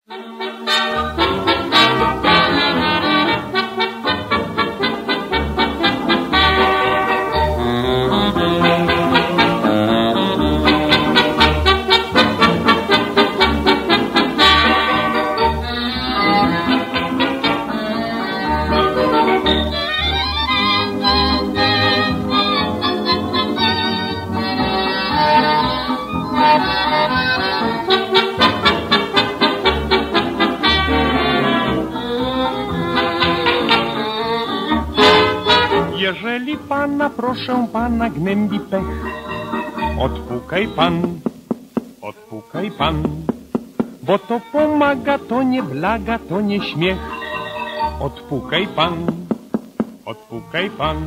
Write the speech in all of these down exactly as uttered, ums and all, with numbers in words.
Jeżeli pana, proszę pana, gnębi pech, odpukaj pan, odpukaj pan, bo to pomaga, to nie blaga, to nie śmiech. Odpukaj pan, odpukaj pan.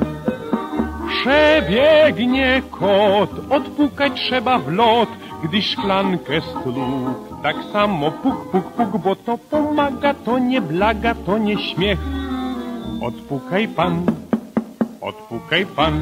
Przebiegnie kot, odpukać trzeba w lot, gdy szklankę stłukł. Tak samo puk, puk, puk, bo to pomaga, to nie blaga, to nie śmiech. Odpukaj pan, odpukaj pan.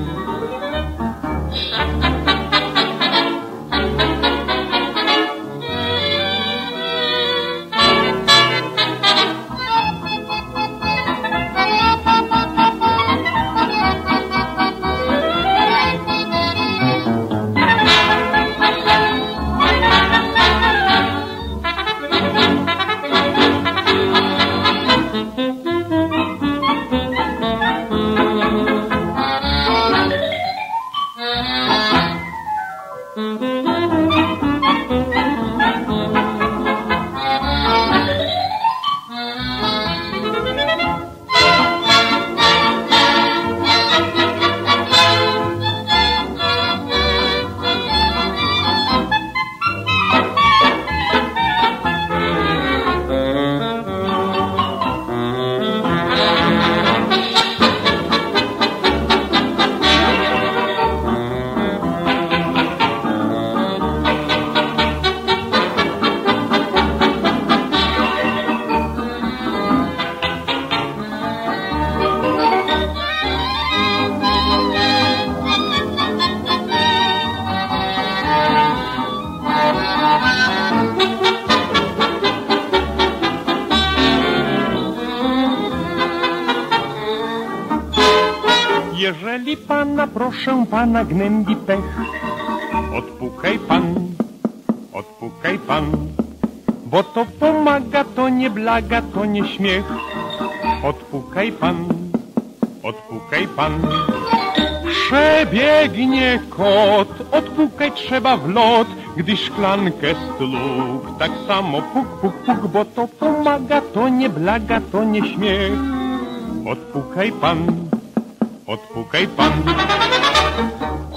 Jeżeli pana, proszę pana, gnębi pech, odpukaj pan, odpukaj pan, bo to pomaga, to nie blaga, to nie śmiech. Odpukaj pan, odpukaj pan. Przebiegnie kot, odpukać trzeba w lot, gdy szklankę stłukł. Tak samo puk, puk, puk, bo to pomaga, to nie blaga, to nie śmiech. Odpukaj pan, odpukaj pan.